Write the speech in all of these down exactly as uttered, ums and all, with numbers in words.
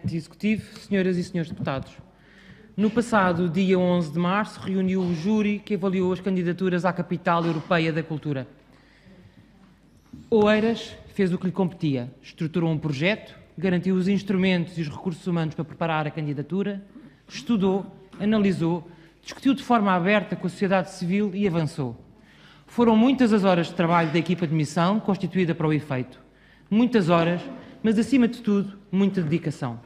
Presidente Executivo, senhoras e senhores deputados, no passado dia onze de março reuniu o júri que avaliou as candidaturas à Capital Europeia da Cultura. Oeiras fez o que lhe competia, estruturou um projeto, garantiu os instrumentos e os recursos humanos para preparar a candidatura, estudou, analisou, discutiu de forma aberta com a sociedade civil e avançou. Foram muitas as horas de trabalho da equipa de missão constituída para o efeito. Muitas horas, mas acima de tudo, muita dedicação.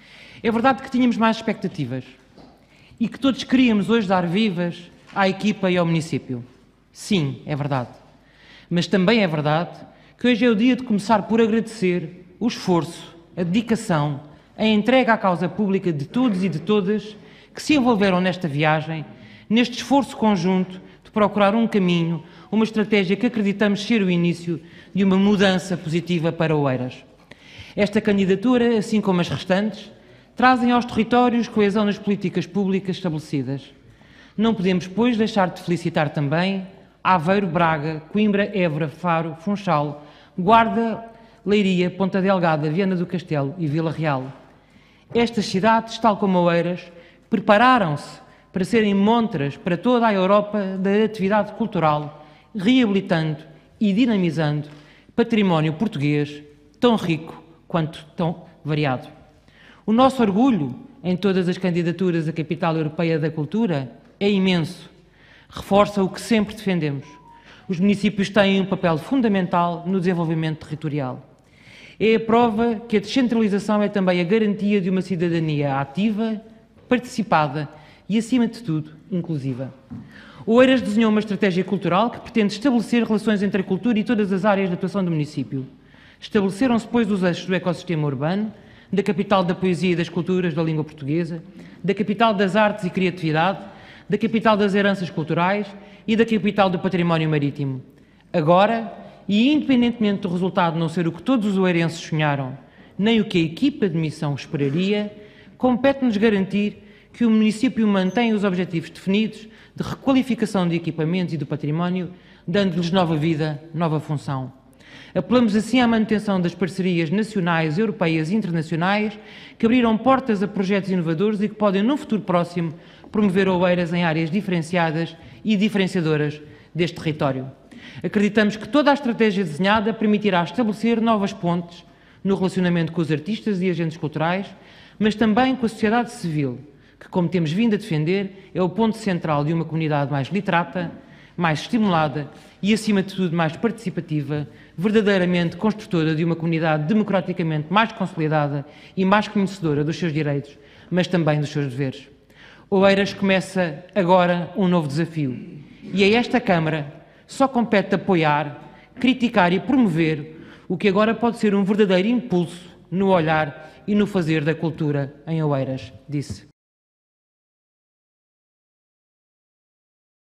É verdade que tínhamos mais expectativas e que todos queríamos hoje dar vivas à equipa e ao município. Sim, é verdade. Mas também é verdade que hoje é o dia de começar por agradecer o esforço, a dedicação, a entrega à causa pública de todos e de todas que se envolveram nesta viagem, neste esforço conjunto de procurar um caminho, uma estratégia que acreditamos ser o início de uma mudança positiva para Oeiras. Esta candidatura, assim como as restantes, trazem aos territórios coesão nas políticas públicas estabelecidas. Não podemos, pois, deixar de felicitar também Aveiro, Braga, Coimbra, Évora, Faro, Funchal, Guarda, Leiria, Ponta Delgada, Viana do Castelo e Vila Real. Estas cidades, tal como Oeiras, prepararam-se para serem montras para toda a Europa da atividade cultural, reabilitando e dinamizando património português tão rico quanto tão variado. O nosso orgulho em todas as candidaturas à Capital Europeia da Cultura é imenso. Reforça o que sempre defendemos. Os municípios têm um papel fundamental no desenvolvimento territorial. É a prova que a descentralização é também a garantia de uma cidadania ativa, participada e, acima de tudo, inclusiva. Oeiras desenhou uma estratégia cultural que pretende estabelecer relações entre a cultura e todas as áreas de atuação do município. Estabeleceram-se, pois, os eixos do ecossistema urbano, da capital da poesia e das culturas da língua portuguesa, da capital das artes e criatividade, da capital das heranças culturais e da capital do património marítimo. Agora, e independentemente do resultado não ser o que todos os oeirenses sonharam, nem o que a equipa de missão esperaria, compete-nos garantir que o município mantém os objetivos definidos de requalificação de equipamentos e do património, dando-lhes nova vida, nova função. Apelamos assim à manutenção das parcerias nacionais, europeias e internacionais que abriram portas a projetos inovadores e que podem, num futuro próximo, promover Oeiras em áreas diferenciadas e diferenciadoras deste território. Acreditamos que toda a estratégia desenhada permitirá estabelecer novas pontes no relacionamento com os artistas e agentes culturais, mas também com a sociedade civil, que, como temos vindo a defender, é o ponto central de uma comunidade mais literata, mais estimulada e, acima de tudo, mais participativa, verdadeiramente construtora de uma comunidade democraticamente mais consolidada e mais conhecedora dos seus direitos, mas também dos seus deveres. Oeiras começa agora um novo desafio e a esta Câmara só compete apoiar, criticar e promover o que agora pode ser um verdadeiro impulso no olhar e no fazer da cultura em Oeiras, disse.